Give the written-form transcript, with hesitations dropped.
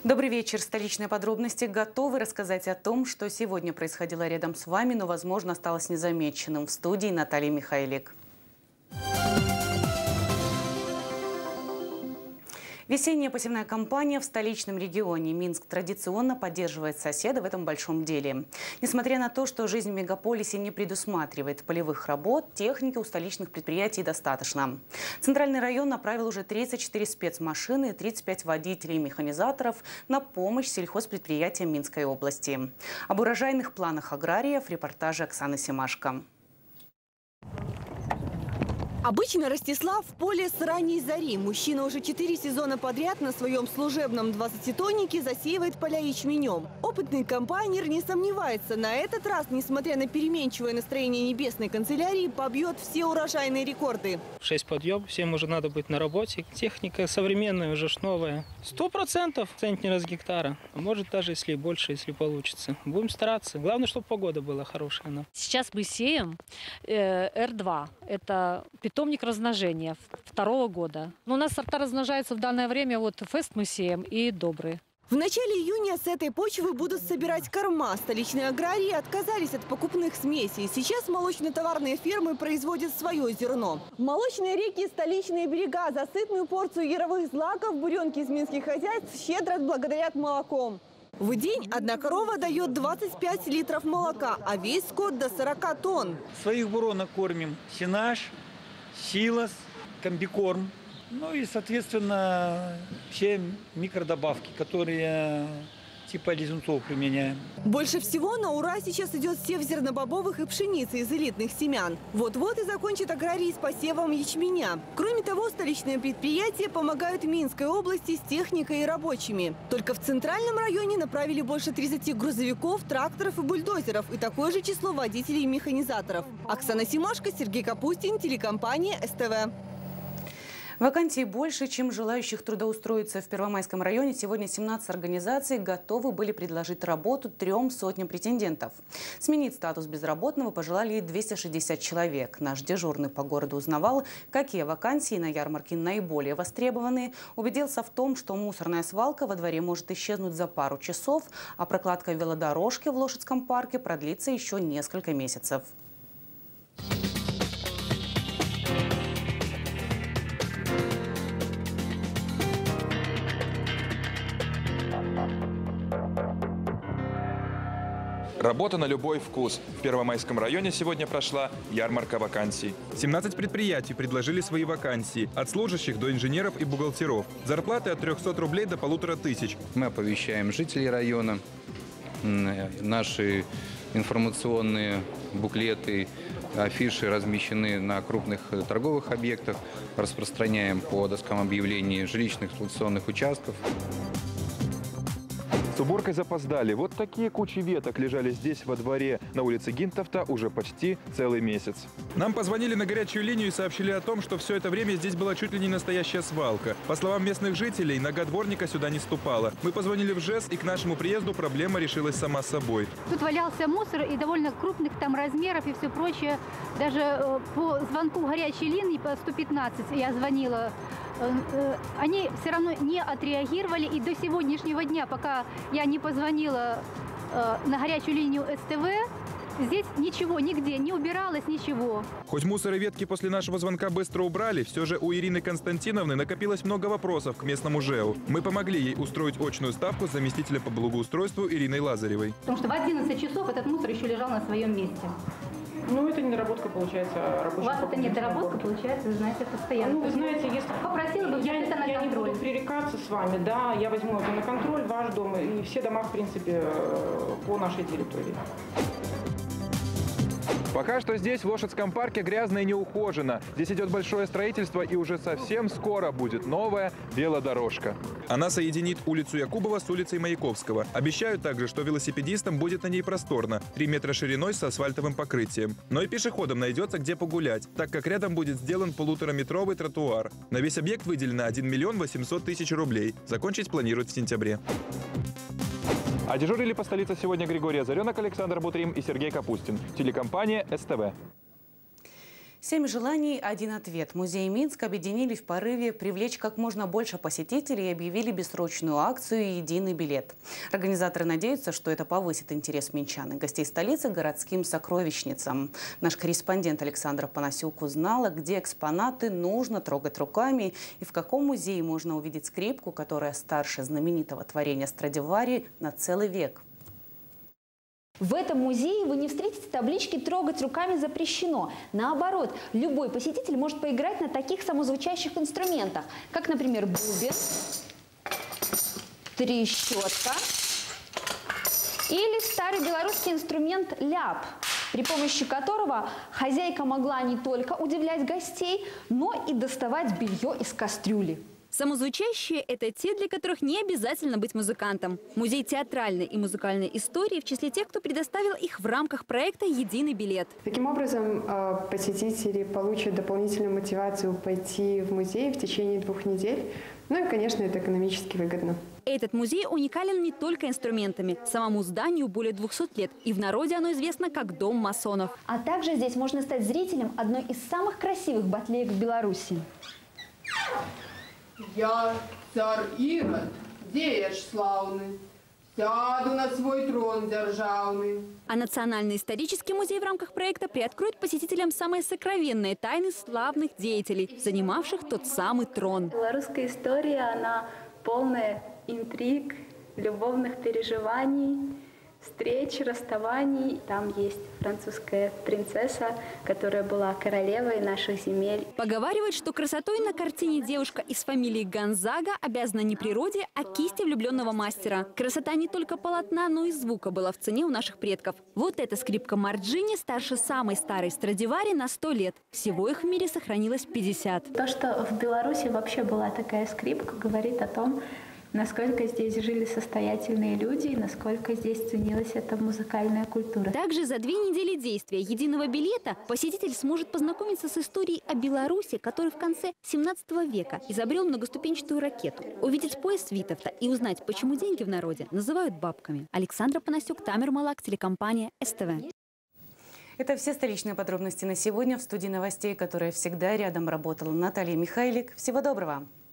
Добрый вечер. Столичные подробности готовы рассказать о том, что сегодня происходило рядом с вами, но, возможно, осталось незамеченным. В студии Наталья Михайлик. Весенняя посевная кампания в столичном регионе. Минск традиционно поддерживает соседа в этом большом деле. Несмотря на то, что жизнь в мегаполисе не предусматривает полевых работ, техники у столичных предприятий достаточно. Центральный район направил уже 34 спецмашины и 35 водителей и механизаторов на помощь сельхозпредприятиям Минской области. Об урожайных планах аграриев в репортаже Оксаны Семашко. Обычно Ростислав в поле с ранней зари. Мужчина уже 4 сезона подряд на своем служебном 20-тоннике засеивает поля ячменем. Опытный комбайнер не сомневается, на этот раз, несмотря на переменчивое настроение небесной канцелярии, побьет все урожайные рекорды. В 6 подъем, всем уже надо быть на работе. Техника современная, уже новая. 100% центнера с гектара. А может даже если и больше, если получится. Будем стараться. Главное, чтобы погода была хорошая. Сейчас мы сеем R2. Это питомник размножения 2-го года. Но у нас сорта размножаются в данное время. Вот Фест мы сеем и Добрый. В начале июня с этой почвы будут собирать корма. Столичные аграрии отказались от покупных смесей. Сейчас молочно-товарные фермы производят свое зерно. Молочные реки, столичные берега за сытную порцию яровых злаков буренки из минских хозяйств щедро благодарят молоком. В день одна корова дает 25 литров молока, а весь скот до 40 тонн. Своих буренок кормим сенаж, силос, комбикорм. Ну и, соответственно, все микродобавки, которые типа лизунцов применяем. Больше всего на ура сейчас идет сев зернобобовых и пшеницы из элитных семян. Вот-вот и закончат аграрии с посевом ячменя. Кроме того, столичные предприятия помогают Минской области с техникой и рабочими. Только в центральном районе направили больше 30 грузовиков, тракторов и бульдозеров и такое же число водителей и механизаторов. Оксана Семашко, Сергей Капустин, телекомпания СТВ. Вакансий больше, чем желающих трудоустроиться в Первомайском районе. Сегодня 17 организаций готовы были предложить работу 300 претендентов. Сменить статус безработного пожелали 260 человек. Наш дежурный по городу узнавал, какие вакансии на ярмарке наиболее востребованы. Убедился в том, что мусорная свалка во дворе может исчезнуть за пару часов, а прокладка велодорожки в Лошадском парке продлится еще несколько месяцев. Работа на любой вкус. В Первомайском районе сегодня прошла ярмарка вакансий. 17 предприятий предложили свои вакансии. От служащих до инженеров и бухгалтеров. Зарплаты от 300 рублей до 1500. Мы оповещаем жителей района. Наши информационные буклеты, афиши размещены на крупных торговых объектах. Распространяем по доскам объявлений жилищных эксплуатационных участков. С уборкой запоздали. Вот такие кучи веток лежали здесь, во дворе, на улице Гинтовта, уже почти целый месяц. Нам позвонили на горячую линию и сообщили о том, что все это время здесь была чуть ли не настоящая свалка. По словам местных жителей, нога дворника сюда не ступала. Мы позвонили в ЖЭС, и к нашему приезду проблема решилась сама собой. Тут валялся мусор и довольно крупных там размеров и все прочее. Даже по звонку горячей линии по 115 я звонила. Они все равно не отреагировали, и до сегодняшнего дня, пока я не позвонила на горячую линию СТВ, здесь ничего, нигде не убиралось, ничего. Хоть мусор и ветки после нашего звонка быстро убрали, все же у Ирины Константиновны накопилось много вопросов к местному ЖЭУ. Мы помогли ей устроить очную ставку с заместителем по благоустройству Ириной Лазаревой. Потому что в 11 часов этот мусор еще лежал на своем месте. Ну, это недоработка, получается, рабочая. У вас это недоработка, получается, вы знаете, постоянно. Ну, вы знаете, если... Попросила бы взять это на контроль. Я не буду пререкаться с вами, да, я возьму это на контроль, ваш дом и все дома, в принципе, по нашей территории. Пока что здесь, в Лошадском парке, грязно и неухоженно. Здесь идет большое строительство, и уже совсем скоро будет новая велодорожка. Она соединит улицу Якубова с улицей Маяковского. Обещают также, что велосипедистам будет на ней просторно. 3 метра шириной с асфальтовым покрытием. Но и пешеходам найдется где погулять, так как рядом будет сделан 1,5-метровый тротуар. На весь объект выделено 1 800 000 рублей. Закончить планируют в сентябре. А дежурили по столице сегодня Григорий Озаренок, Александр Бутрим и Сергей Капустин. Телекомпания СТВ. 7 желаний, 1 ответ. Музей Минск объединили в порыве привлечь как можно больше посетителей и объявили бессрочную акцию «Единый билет». Организаторы надеются, что это повысит интерес минчан и гостей столицы к городским сокровищницам. Наш корреспондент Александра Панасюк узнала, где экспонаты нужно трогать руками и в каком музее можно увидеть скрипку, которая старше знаменитого творения Страдивари на целый век. В этом музее вы не встретите таблички «Трогать руками запрещено». Наоборот, любой посетитель может поиграть на таких самозвучащих инструментах, как, например, бубен, трещотка или старый белорусский инструмент ляп, при помощи которого хозяйка могла не только удивлять гостей, но и доставать белье из кастрюли. Самозвучащие – это те, для которых не обязательно быть музыкантом. Музей театральной и музыкальной истории в числе тех, кто предоставил их в рамках проекта «Единый билет». Таким образом, посетители получат дополнительную мотивацию пойти в музей в течение 2 недель. Ну и, конечно, это экономически выгодно. Этот музей уникален не только инструментами. Самому зданию более 200 лет, и в народе оно известно как Дом масонов. А также здесь можно стать зрителем одной из самых красивых батлеек в Беларуси. Я, царь Ирод, деяч славный, сяду на свой трон державный. А Национальный исторический музей в рамках проекта приоткроет посетителям самые сокровенные тайны славных деятелей, занимавших тот самый трон. Белорусская история, она полная интриг, любовных переживаний, встреч, расставаний. Там есть французская принцесса, которая была королевой наших земель. Поговаривают, что красотой на картине девушка из фамилии Гонзага обязана не природе, а кисти влюбленного мастера. Красота не только полотна, но и звука была в цене у наших предков. Вот эта скрипка Марджини старше самой старой Страдивари на 100 лет. Всего их в мире сохранилось 50. То, что в Беларуси вообще была такая скрипка, говорит о том, насколько здесь жили состоятельные люди и насколько здесь ценилась эта музыкальная культура. Также за 2 недели действия единого билета посетитель сможет познакомиться с историей о Беларуси, который в конце 17 века изобрел многоступенчатую ракету, увидеть пояс Витовта и узнать, почему деньги в народе называют бабками. Александра Панасюк, Тамер Малак, телекомпания СТВ. Это все столичные подробности на сегодня. В студии новостей, которая всегда рядом работала, Наталья Михайлик. Всего доброго!